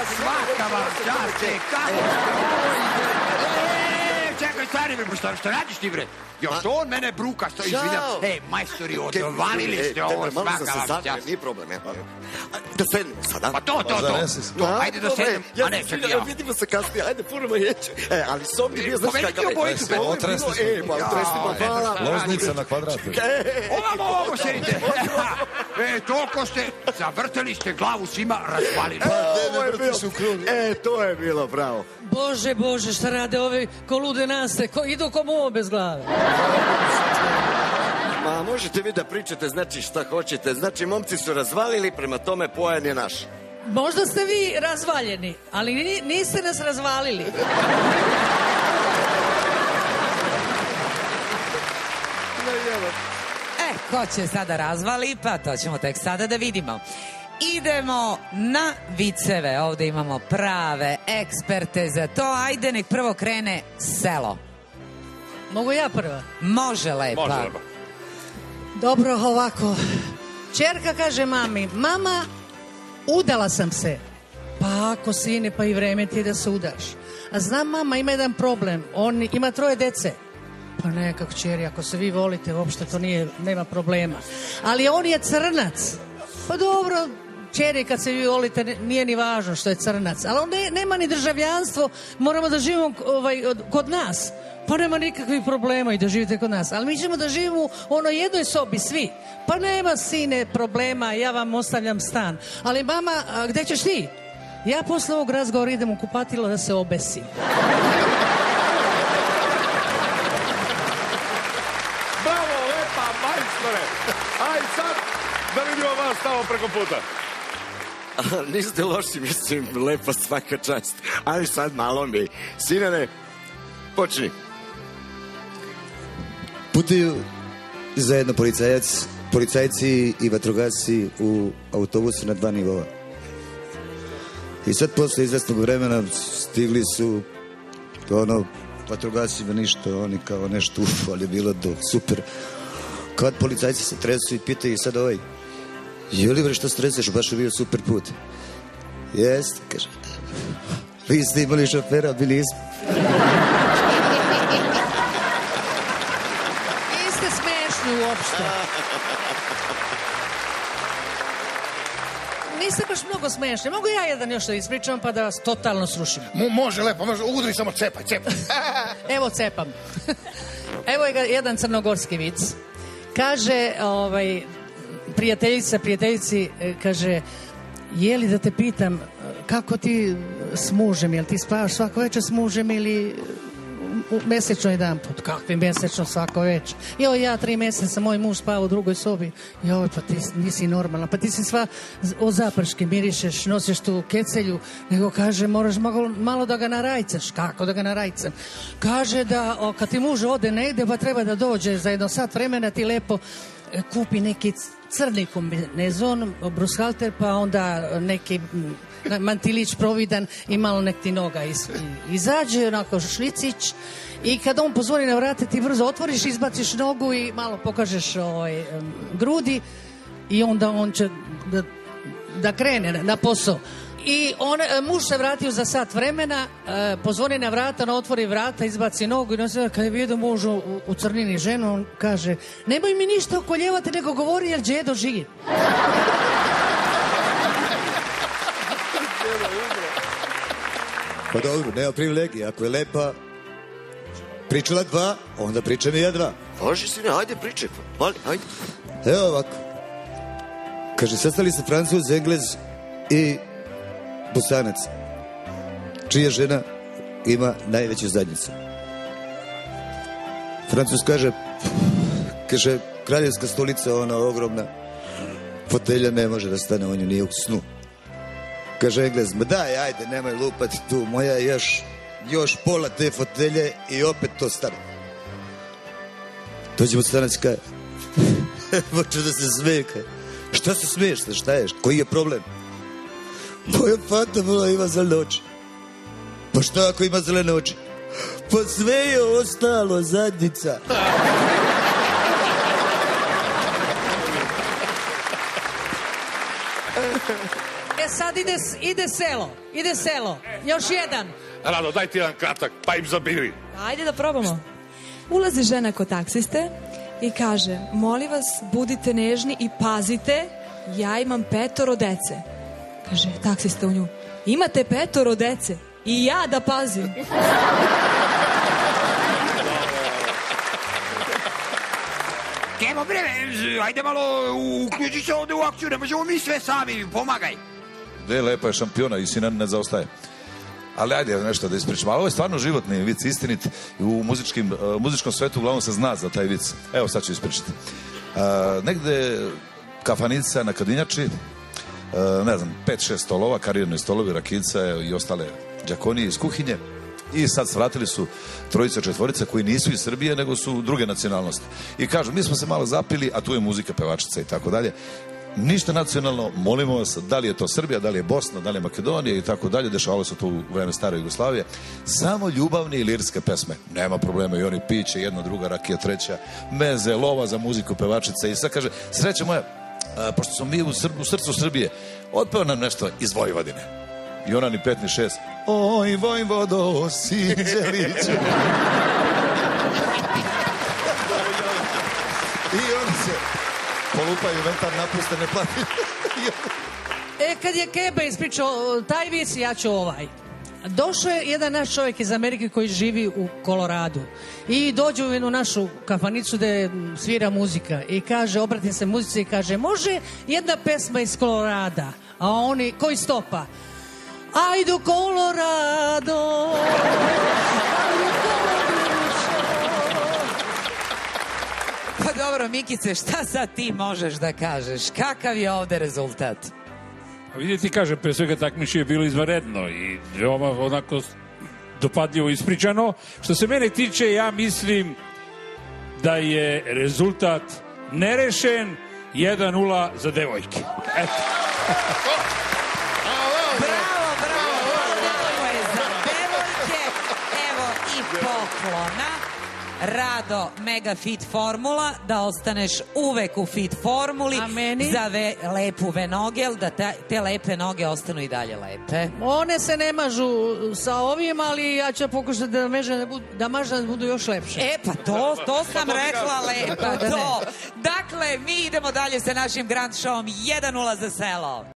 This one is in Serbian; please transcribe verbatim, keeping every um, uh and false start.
Svaka vam čast, e, kako ste? Čekaj, stari bre, šta, šta radiš ti bre? Još on mene bruka, što izvinjam. Ej, majstori, odvanili ste ovo, svaka vam čast. Nije problem, da sednemo sada. Pa to, to, to. Ajde da sednemo, a ne, čak ja. Vidimo se kasnije, ajde, furamo jeću. E, ali s ovdje bio, znaš kakav je. Povedite obojicu. Otresli smo. E, pa otresli smo, hvala. Loznica na kvadratu. Ovamo, ovo sedite. E, toliko ste, zavrteli ste glavu svima, razvalili. Ovo je bilo, e, to je bilo bravo. Bože, Bože, šta rade ove kolude naste, ko, idu ko muo bez glave. Ma, možete vi da pričate, znači šta hoćete, znači momci su razvalili, prema tome poen je naš. Možda ste vi razvaljeni, ali niste nas razvalili. E, ko će sada razvali, pa to ćemo tek sada da vidimo. Idemo na viceve, ovde imamo prave eksperte za to, ajde nek prvo krene Selo. Mogu ja prva? Može, lepa. Može, lepa. Dobro, ovako. Čerka kaže mami, mama, udala sam se. Pa ako sine, pa i vreme ti je da se udaš. A znam, mama, ima jedan problem, on ima troje dece. Pa nekako, čeri, ako se vi volite, uopšte to nije, nema problema. Ali on je crnac. Pa dobro, čeri, kad se vi volite, nije ni važno što je crnac. Ali on ne, nema ni državljanstvo, moramo da živimo ovaj, kod nas. Pa nema nikakvih problema i da živite kod nas. Ali mi ćemo da živimo u onoj jednoj sobi, svi. Pa nema, sine, problema, ja vam ostavljam stan. Ali mama, a gde ćeš ti? Ja posle ovog razgovora idem u kupatilo da se obesim. Bravo, lepa, majstore. Aj sad da vidimo vas tamo preko puta. Niste loši, mislim, lepa svaka čast. Ali sad malo mi. Sinane, počni. Putuju zajedno policajac, policajci i vatrogasci u autobusu na dva nivova. I sad posle izvesnog vremena stigli su ono, vatrogascima ništa, oni kao nešto uf, ali je bilo do super. Kad policajci se tresu i pitaju sad ovaj, Jeli bre što streseš, baš je bio super put. Jest, kaže, vi ste imali šofera, bili isp. Niste smešni uopšte. Niste baš mnogo smešni. Mogu ja jedan još da ispričam pa da vas totalno srušim. Mo, može, lepo, može, udri samo cepaj, cepaj. Evo cepam. Evo je jedan crnogorski vic. Kaže, ovaj, prijateljica, prijateljici, kaže, je li da te pitam, kako ti s mužem, jel ti spavaš svako večer s mužem ili mesečno jedan put? Kakvi mesečno svako večer? Jo, ja tri meseca, moj muž spava u drugoj sobi. Jo, pa ti nisi normalna, pa ti si sva o zaprške, mirišeš, nosiš tu kecelju, nego kaže, moraš malo, malo da ga narajcaš. Kako da ga narajcam? Kaže da o, kad ti muž ode negde, pa treba da dođe za jedno sat vremena, ti lepo kupi neki crni kombinezon, brushalter, pa onda neki mantilić providan i malo nek ti noga iz, izađe, onako šlicić, i kad on pozvoni na vrate ti brzo otvoriš, izbaciš nogu i malo pokažeš ovaj, grudi i onda on će da, da krene na posao. I on, muž se vratio za sat vremena, e, pozvoni na vrata, on otvori vrata, izbaci nogu i kada je vidio mužu u, u crnini ženu, on kaže, nemoj mi ništa okoljevati, nego govori jer džedo živi. Pa dobro, nema privilegije, ako je lepa pričala dva, onda pričam i ja dva. Može si ne, ajde pričaj, mali, ajde. Evo ovako, kaže, sastali se Francuz, Englez i Bosanac, čija žena ima najveću zadnjicu. Francuz kaže, kaže, kraljevska stolica, ona ogromna, fotelja ne može da stane, on ju nije u snu. Kaže Englez, ma daj, ajde, nemoj lupati tu, moja je još, još pola te fotelje i opet to stane. Dođe Bosanac, kaže, počeo da se smeje, kaže, šta se smiješ, šta ješ, koji je problem? Moja fanta bila ima zelene oči. Pa šta ako ima zelene oči? Pa sve je ostalo, zadnjica. E sad ide, ide selo, ide selo. Još jedan. Rado, daj ti jedan kratak, pa im zabiri. Ajde da probamo. Ulazi žena kod taksiste i kaže, molim vas, budite nežni i pazite, ja imam petoro dece. Kaže taksista u nju, imate petoro dece i ja da pazim. Evo bre, ajde malo uključi se ovde u akciju, ne možemo mi sve sami, pomagaj. De, lepa je šampiona i Sinan ne zaostaje. Ali ajde nešto da ispričam. Ali ovo je stvarno životni vic, istinit. U muzičkim, uh, muzičkom svetu uglavnom se zna za taj vic. Evo sad ću ispričati. Uh, negde kafanica na Kadinjači, uh, ne znam, pet šest stolova, karijerni stolovi, rakica i ostale đakonije iz kuhinje. I sad svratili su trojica četvorica koji nisu iz Srbije, nego su druge nacionalnosti. I kažu, mi smo se malo zapili, a tu je muzika, pevačica i tako dalje. Ništa nacionalno, molimo vas, da li je to Srbija, da li je Bosna, da li je Makedonija i tako dalje, dešavalo se to u vreme stare Jugoslavije. Samo ljubavne i lirske pesme. Nema problema, i oni piće, jedna, druga, rakija, treća, meze, lova za muziku, pevačica. I sad kaže, sreća moja, a, pošto smo mi u, Srb, u srcu Srbije, otpeo nam nešto iz Vojvodine. I ona ni pet ni šest. Oj, Vojvodo, Sinđeliću. I oni se polupaju, ventar napuste, ne plati. E, kad je Keba ispričao taj vic, ja ću ovaj. Došao je jedan naš čovjek iz Amerike koji živi u Koloradu i dođe u jednu našu kafanicu gde svira muzika i kaže, obrati se muzici i kaže, može jedna pesma iz Kolorada, a oni, koji stopa? Ajdu Kolorado, ajdu Pa dobro, Mikice, šta sad ti možeš da kažeš? Kakav je ovde rezultat? Vidite, kažem, pre svega takmičenje je bilo izvanredno i veoma onako dopadljivo ispričano. Što se mene tiče, ja mislim da je rezultat nerešen, jedan nula za devojke. Eto. Bravo, bravo, ovo je za devojke. Evo i poklona. Rado, Mega Fit formula, da ostaneš uvek u fit formuli. A meni? Za ve, lepu venogel, da te, te lepe noge ostanu i dalje lepe. One se ne mažu sa ovim, ali ja ću pokušati da mažem da budu, da mažem da budu još lepše. E, pa to, to sam rekla lepo, to. Dakle, mi idemo dalje sa našim Grand Showom jedan nula za selo.